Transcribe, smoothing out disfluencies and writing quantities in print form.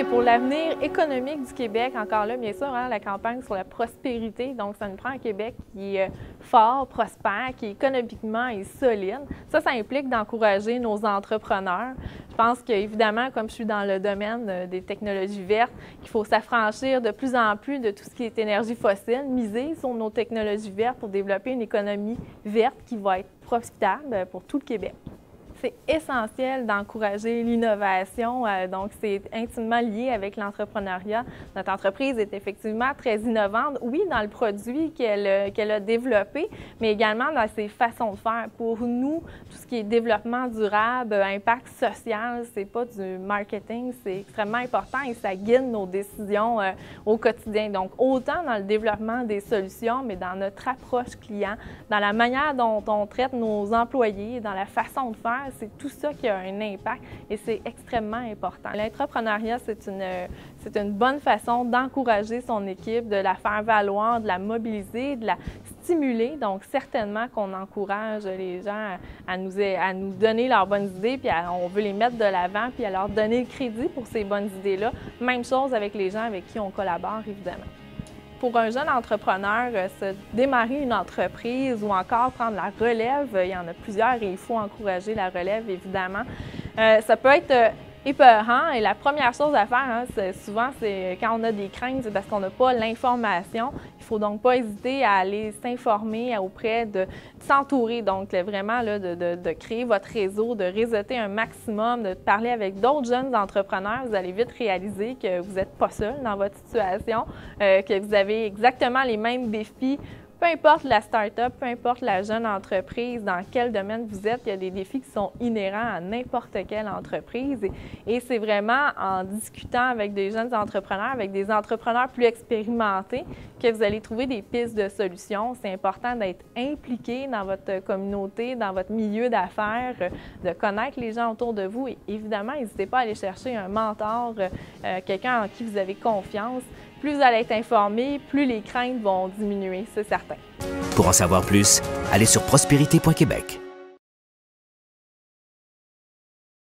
pour l'avenir économique du Québec, encore là, bien sûr, hein, la campagne sur la prospérité, donc ça nous prend un Québec qui est fort, prospère, qui économiquement est solide. Ça implique d'encourager nos entrepreneurs. Je pense qu'évidemment, comme je suis dans le domaine des technologies vertes, qu'il faut s'affranchir de plus en plus de tout ce qui est énergie fossile, miser sur nos technologies vertes pour développer une économie verte qui va être profitable pour tout le Québec. C'est essentiel d'encourager l'innovation, donc c'est intimement lié avec l'entrepreneuriat. Notre entreprise est effectivement très innovante, oui, dans le produit qu'elle a développé, mais également dans ses façons de faire. Pour nous, tout ce qui est développement durable, impact social, c'est pas du marketing, c'est extrêmement important et ça guide nos décisions au quotidien. Donc, autant dans le développement des solutions, mais dans notre approche client, dans la manière dont on traite nos employés, dans la façon de faire, c'est tout ça qui a un impact et c'est extrêmement important. L'entrepreneuriat, c'est une bonne façon d'encourager son équipe, de la faire valoir, de la mobiliser, de la stimuler. Donc, certainement qu'on encourage les gens à nous donner leurs bonnes idées, puis on veut les mettre de l'avant, puis à leur donner le crédit pour ces bonnes idées-là. Même chose avec les gens avec qui on collabore, évidemment. Pour un jeune entrepreneur, se démarrer une entreprise ou encore prendre la relève, il y en a plusieurs et il faut encourager la relève, évidemment. Ça peut être épeurant et la première chose à faire, hein, souvent, c'est quand on a des craintes, c'est parce qu'on n'a pas l'information. Il ne faut donc pas hésiter à aller s'informer auprès de s'entourer, donc vraiment là, de créer votre réseau, de réseauter un maximum, de parler avec d'autres jeunes entrepreneurs. Vous allez vite réaliser que vous n'êtes pas seul dans votre situation, que vous avez exactement les mêmes défis. Peu importe la start-up, peu importe la jeune entreprise, dans quel domaine vous êtes, il y a des défis qui sont inhérents à n'importe quelle entreprise. Et c'est vraiment en discutant avec des jeunes entrepreneurs, avec des entrepreneurs plus expérimentés, que vous allez trouver des pistes de solutions. C'est important d'être impliqué dans votre communauté, dans votre milieu d'affaires, de connaître les gens autour de vous. Et évidemment, n'hésitez pas à aller chercher un mentor, quelqu'un en qui vous avez confiance. Plus vous allez être informé, plus les craintes vont diminuer, c'est certain. Pour en savoir plus, allez sur prospérité.québec.